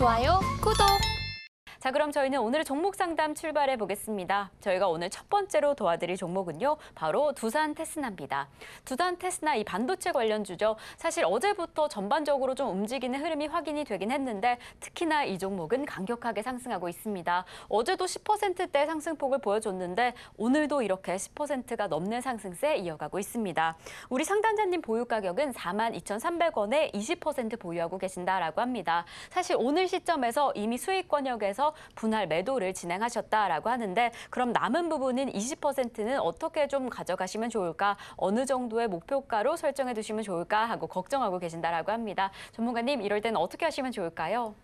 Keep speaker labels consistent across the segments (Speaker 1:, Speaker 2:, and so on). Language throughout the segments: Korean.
Speaker 1: 좋아요, 구독!
Speaker 2: 자, 그럼 저희는 오늘의 종목 상담 출발해 보겠습니다. 저희가 오늘 첫 번째로 도와드릴 종목은요, 바로 두산 테스나입니다. 두산 테스나 이 반도체 관련주죠. 사실 어제부터 전반적으로 좀 움직이는 흐름이 확인이 되긴 했는데 특히나 이 종목은 강력하게 상승하고 있습니다. 어제도 10%대 상승폭을 보여줬는데 오늘도 이렇게 10%가 넘는 상승세 이어가고 있습니다. 우리 상담자님 보유 가격은 42,300원에 20% 보유하고 계신다라고 합니다. 사실 오늘 시점에서 이미 수익권역에서 분할 매도를 진행하셨다라고 하는데 그럼 남은 부분인 20%는 어떻게 좀 가져가시면 좋을까? 어느 정도의 목표가로 설정해 두시면 좋을까? 하고 걱정하고 계신다라고 합니다. 전문가님, 이럴 때는 어떻게 하시면 좋을까요?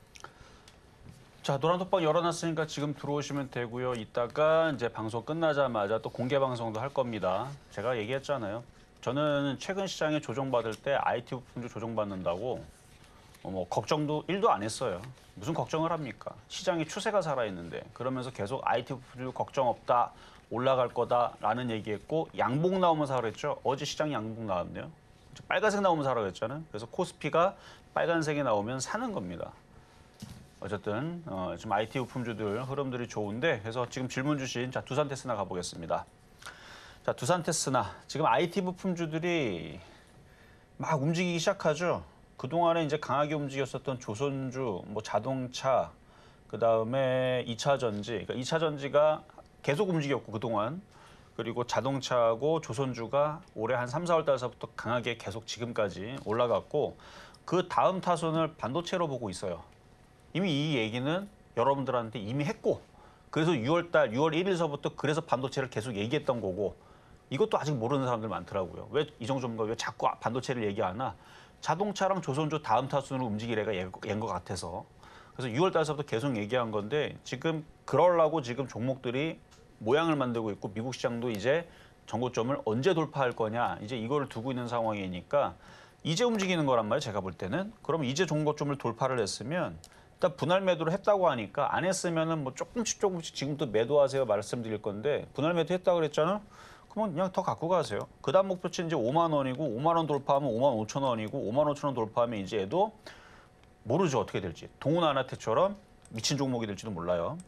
Speaker 3: 자, 노란톡방 열어놨으니까 지금 들어오시면 되고요. 이따가 이제 방송 끝나자마자 또 공개 방송도 할 겁니다. 제가 얘기했잖아요. 저는 최근 시장에 조정받을 때 IT 부품주 조정받는다고 걱정도 1도 안 했어요. 무슨 걱정을 합니까? 시장의 추세가 살아있는데 그러면서 계속 IT 부품주 걱정 없다, 올라갈 거다라는 얘기했고 양봉 나오면 사라 그랬죠. 어제 시장이 양봉 나왔네요. 빨간색 나오면 사라 그랬잖아요. 그래서 코스피가 빨간색이 나오면 사는 겁니다. 어쨌든 지금 IT 부품주들 흐름들이 좋은데 그래서 지금 질문 주신 두산 테스나 가보겠습니다. 자, 두산 테스나 지금 IT 부품주들이 막 움직이기 시작하죠. 그동안에 이제 강하게 움직였었던 조선주, 자동차, 그다음에 2차 전지, 그러니까 2차 전지가 계속 움직였고 그동안 그리고 자동차하고 조선주가 올해 한 3, 4월 달서부터 강하게 계속 지금까지 올라갔고 그 다음 타선을 반도체로 보고 있어요. 이미 이 얘기는 여러분들한테 이미 했고 그래서 6월 1일서부터 그래서 반도체를 계속 얘기했던 거고 이것도 아직 모르는 사람들 많더라고요. 왜 이정 전문가 왜 자꾸 반도체를 얘기하나? 자동차랑 조선주 다음 타순으로 움직일 애가 얘인 것 같아서 그래서 6월 달서부터 계속 얘기한 건데 지금 그러려고 지금 종목들이 모양을 만들고 있고 미국 시장도 이제 전고점을 언제 돌파할 거냐 이제 이거를 두고 있는 상황이니까 이제 움직이는 거란 말이에요. 제가 볼 때는 그러면 이제 전고점을 돌파를 했으면 일단 분할 매도를 했다고 하니까 안 했으면은 조금씩 지금도 매도하세요 말씀드릴 건데 분할 매도 했다고 그랬잖아. 그러면 그냥 더 갖고 가세요. 그 다음 목표치 이제 5만 원이고 5만 원 돌파하면 5만 5천 원이고 5만 5천 원 돌파하면 이제 얘도 모르죠 어떻게 될지. 동훈아나테처럼 미친 종목이 될지도 몰라요.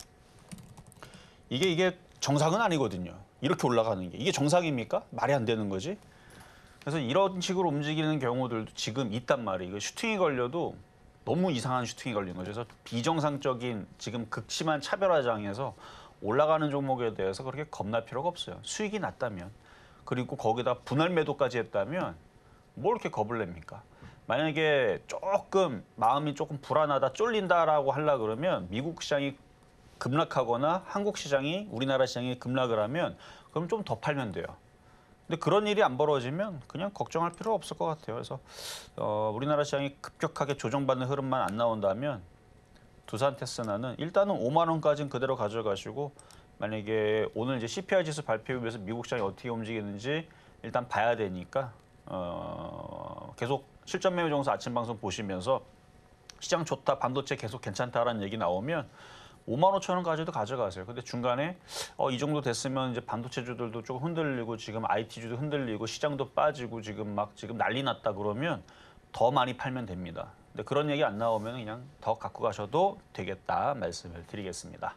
Speaker 3: 이게 정상은 아니거든요. 이렇게 올라가는 게. 이게 정상입니까? 말이 안 되는 거지. 그래서 이런 식으로 움직이는 경우들도 지금 있단 말이에요. 이거 슈팅이 걸려도 너무 이상한 슈팅이 걸린 거죠. 그래서 비정상적인 지금 극심한 차별화장에서 올라가는 종목에 대해서 그렇게 겁날 필요가 없어요. 수익이 났다면. 그리고 거기다 분할 매도까지 했다면 뭘 이렇게 겁을 냅니까? 만약에 마음이 조금 불안하다, 쫄린다라고 하려 그러면 미국 시장이 급락하거나 한국 시장이 우리나라 시장이 급락을 하면 그럼 좀 더 팔면 돼요. 근데 그런 일이 안 벌어지면 그냥 걱정할 필요 없을 것 같아요. 그래서 우리나라 시장이 급격하게 조정받는 흐름만 안 나온다면 두산 테스나는 일단은 5만 원까지는 그대로 가져가시고 만약에 오늘 이제 CPI 지수 발표에 비해서 미국 시장이 어떻게 움직이는지 일단 봐야 되니까 계속 실전 매매 정서 아침 방송 보시면서 시장 좋다, 반도체 계속 괜찮다라는 얘기 나오면 5만 5천 원까지도 가져가세요. 근데 중간에 이 정도 됐으면 이제 반도체주들도 조금 흔들리고 지금 IT주도 흔들리고 시장도 빠지고 지금 난리 났다 그러면 더 많이 팔면 됩니다. 근데 그런 얘기 안 나오면 그냥 더 갖고 가셔도 되겠다 말씀을 드리겠습니다.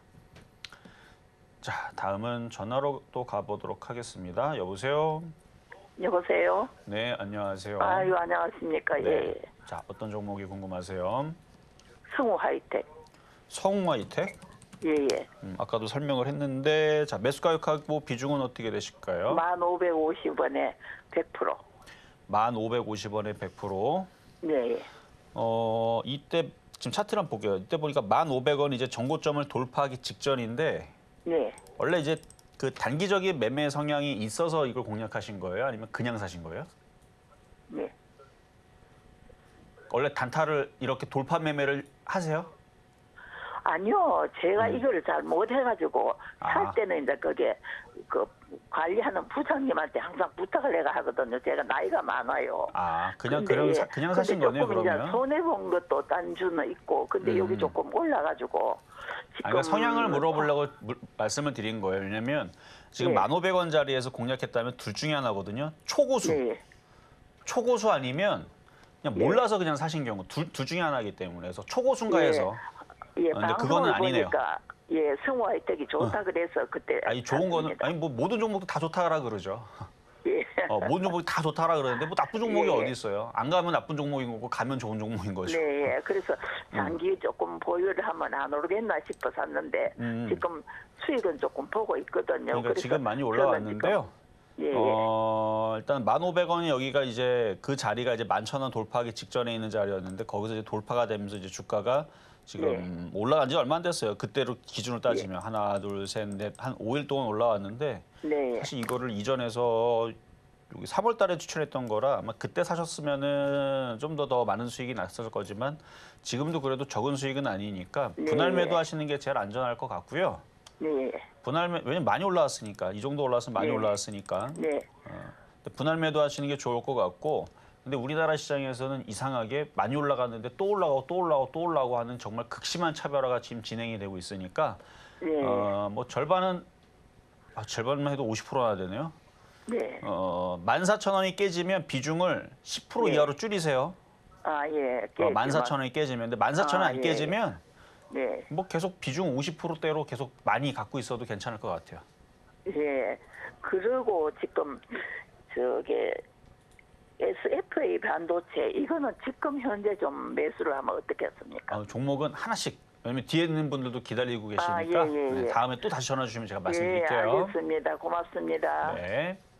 Speaker 3: 자, 다음은 전화로 또 가보도록 하겠습니다. 여보세요?
Speaker 4: 여보세요?
Speaker 3: 네, 안녕하세요.
Speaker 4: 아유, 안녕하십니까.
Speaker 3: 네.
Speaker 4: 예.
Speaker 3: 자, 어떤 종목이 궁금하세요?
Speaker 4: 성우 하이텍.
Speaker 3: 성우하이텍?
Speaker 4: 예.
Speaker 3: 아까도 설명을 했는데 자, 매수 가격하고 비중은 어떻게 되실까요?
Speaker 4: 1,550원에 100%.
Speaker 3: 1,550원에 100%.
Speaker 4: 네.
Speaker 3: 이때 지금 차트를 한번 볼게요. 이때 보니까 1,500원 이제 전고점을 돌파하기 직전인데
Speaker 4: 네.
Speaker 3: 원래 이제 그 단기적인 매매 성향이 있어서 이걸 공략하신 거예요? 아니면 그냥 사신 거예요?
Speaker 4: 네.
Speaker 3: 원래 단타를 이렇게 돌파 매매를 하세요?
Speaker 4: 아니요. 제가 이거를 잘 못해가지고 살
Speaker 3: 아.
Speaker 4: 때는 이제 그게 관리하는 부장님한테 항상 부탁을 내가 하거든요. 제가 나이가 많아요.
Speaker 3: 아, 그냥
Speaker 4: 근데
Speaker 3: 사신 거네요,
Speaker 4: 조금
Speaker 3: 그러면?
Speaker 4: 이제 손해본 것도 단주는 있고, 근데 여기 조금 올라가지고 지금
Speaker 3: 그러니까 성향을 물어보려고 말씀을 드린 거예요. 왜냐면 지금
Speaker 4: 네.
Speaker 3: 1,500원짜리에서 공략했다면 둘 중에 하나거든요. 초고수.
Speaker 4: 네.
Speaker 3: 초고수 아니면 그냥
Speaker 4: 예.
Speaker 3: 몰라서 그냥 사신 경우 둘 중에 하나이기 때문에 그래서 초고순가에서
Speaker 4: 예,
Speaker 3: 근데 그거는
Speaker 4: 방송을
Speaker 3: 아니네요.
Speaker 4: 보니까 예, 성우 혜택이 좋다 그래서 그때
Speaker 3: 아니 좋은 거는
Speaker 4: 샀습니다.
Speaker 3: 아니 뭐 모든 종목도 다 좋다라 그러죠.
Speaker 4: 예.
Speaker 3: 모든 종목이 다 좋다라 그러는데 뭐 나쁜 종목이
Speaker 4: 예.
Speaker 3: 어디 있어요? 안 가면 나쁜 종목인 거고 가면 좋은 종목인 거죠.
Speaker 4: 네, 예. 그래서 장기 조금 보유를 하면 안 오르겠나 싶어 샀는데 지금 수익은 조금 보고 있거든요.
Speaker 3: 그러니까
Speaker 4: 그래서
Speaker 3: 지금 많이
Speaker 4: 저는
Speaker 3: 올라왔는데요.
Speaker 4: 지금, 예, 예.
Speaker 3: 일단 1,500원이 여기가 이제 그 자리가 이제 11,000원 돌파하기 직전에 있는 자리였는데 거기서 이제 돌파가 되면서 이제 주가가 지금 올라간 지 얼마 안 됐어요. 그때로 기준으로 따지면 하나, 둘, 셋, 넷, 한 5일 동안 올라왔는데
Speaker 4: 네,
Speaker 3: 사실 이거를 이전에서 여기 3월 달에 추천했던 거라 아마 그때 사셨으면은 좀 더 많은 수익이 났을 거지만 지금도 그래도 적은 수익은 아니니까 분할 매도 하시는 게 제일 안전할 것 같고요.
Speaker 4: 네,
Speaker 3: 왜냐면 많이 올라왔으니까 이 정도 올라왔으면 많이
Speaker 4: 네.
Speaker 3: 올라왔으니까
Speaker 4: 네,
Speaker 3: 분할 매도 하시는 게 좋을 것 같고 근데 우리나라 시장에서는 이상하게 많이 올라갔는데 또 올라가고 또 올라가고 또 올라가고 하는 정말 극심한 차별화가 지금 진행이 되고 있으니까
Speaker 4: 네,
Speaker 3: 뭐 절반만 해도 50%나 되네요.
Speaker 4: 네.
Speaker 3: 14,000원이 깨지면 비중을 10%
Speaker 4: 네.
Speaker 3: 이하로 줄이세요.
Speaker 4: 아, 예.
Speaker 3: 14,000원이 깨지면. 근데 14,000원 안
Speaker 4: 예.
Speaker 3: 깨지면
Speaker 4: 네,
Speaker 3: 뭐 계속 비중 50%대로 계속 많이 갖고 있어도 괜찮을 것 같아요.
Speaker 4: 예. 그리고 지금 저게 SFA 반도체 이거는 지금 현재 좀 매수를 하면 어떻겠습니까?
Speaker 3: 종목은 하나씩. 왜냐면 뒤에 있는 분들도 기다리고 계시니까
Speaker 4: 예, 예, 예.
Speaker 3: 다음에 또 다시 전화 주시면 제가
Speaker 4: 예,
Speaker 3: 말씀드릴게요.
Speaker 4: 알겠습니다. 고맙습니다.
Speaker 3: 네.